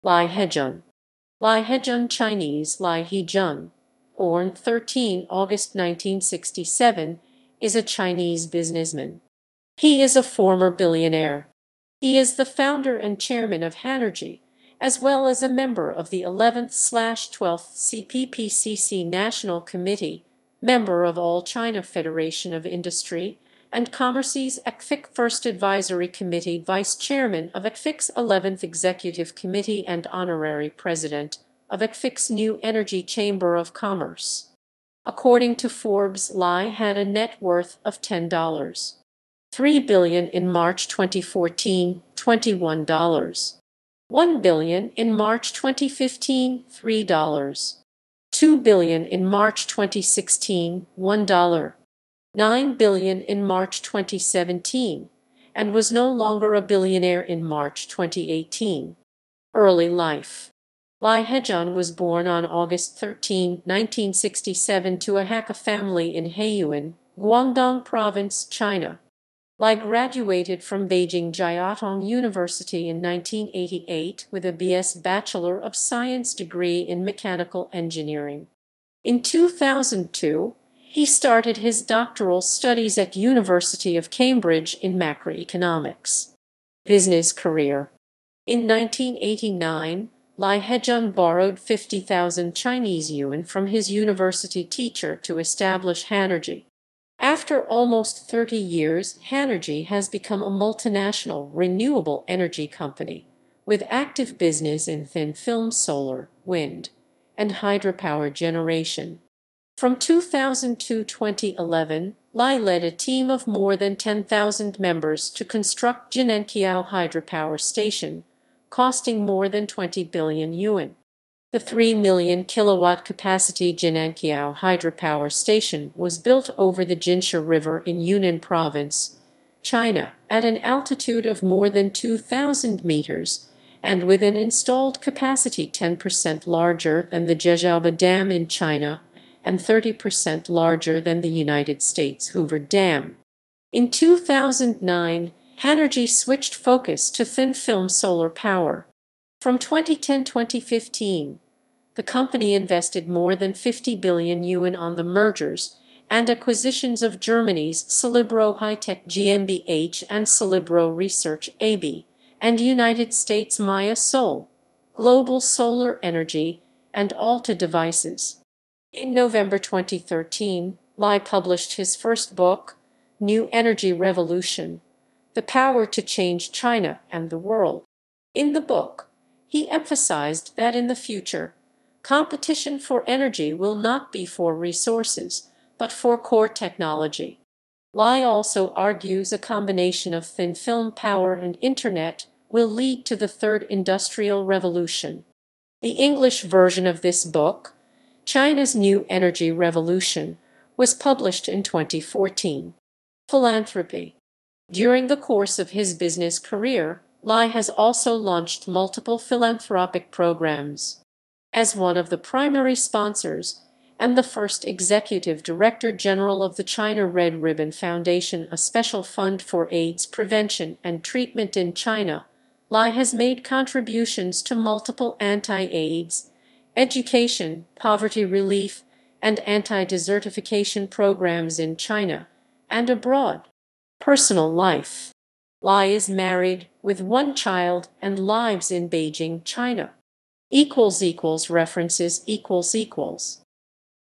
Lai Hejun. Lai Hejun, Chinese Lai Hejun, born 13 August 1967, is a Chinese businessman. He is a former billionaire. He is the founder and chairman of Hanergy, as well as a member of the 11th/12th CPPCC National Committee, member of All China Federation of Industry, and Commerce's ACFIC First Advisory Committee, vice chairman of ACFIC's 11th Executive Committee, and honorary president of ACFIC's New Energy Chamber of Commerce. According to Forbes, Lai had a net worth of $10.3 billion in March 2014, $21.1 billion in March 2015, $3.2 billion in March 2016, $1.9 billion in March 2017, and was no longer a billionaire in March 2018. Early life. Lai Hejun was born on August 13, 1967 to a Hakka family in Hejun, Guangdong Province, China. Lai graduated from Beijing Jiaotong University in 1988 with a B.S. Bachelor of Science degree in Mechanical Engineering. In 2002, he started his doctoral studies at University of Cambridge in macroeconomics. Business career. In 1989, Lai Hejun borrowed 50,000 Chinese yuan from his university teacher to establish Hanergy. After almost 30 years, Hanergy has become a multinational renewable energy company, with active business in thin-film solar, wind, and hydropower generation. From 2002 to 2011, Lai led a team of more than 10,000 members to construct Jinenqiao hydropower station, costing more than 20 billion yuan. The 3 million kilowatt capacity Jinenqiao hydropower station was built over the Jinsha River in Yunnan Province, China, at an altitude of more than 2,000 meters, and with an installed capacity 10% larger than the Zhejiaoba Dam in China and 30% larger than the United States Hoover Dam. In 2009, Hanergy switched focus to thin-film solar power. From 2010-2015, the company invested more than 50 billion yuan on the mergers and acquisitions of Germany's Celebro High-Tech GmbH and Celebro Research AB, and United States Maya Sol, Global Solar Energy, and Alta Devices. In November 2013, Lai published his first book, New Energy Revolution: The Power to Change China and the World. In the book, he emphasized that in the future, competition for energy will not be for resources, but for core technology. Lai also argues a combination of thin-film power and internet will lead to the third industrial revolution. The English version of this book, China's New Energy Revolution, was published in 2014. Philanthropy. During the course of his business career, Lai has also launched multiple philanthropic programs. As one of the primary sponsors and the first executive director general of the China Red Ribbon Foundation, a special fund for AIDS prevention and treatment in China, Lai has made contributions to multiple anti-AIDS, education, poverty relief, and anti-desertification programs in China and abroad. Personal life. Lai is married, with one child, and lives in Beijing, China. References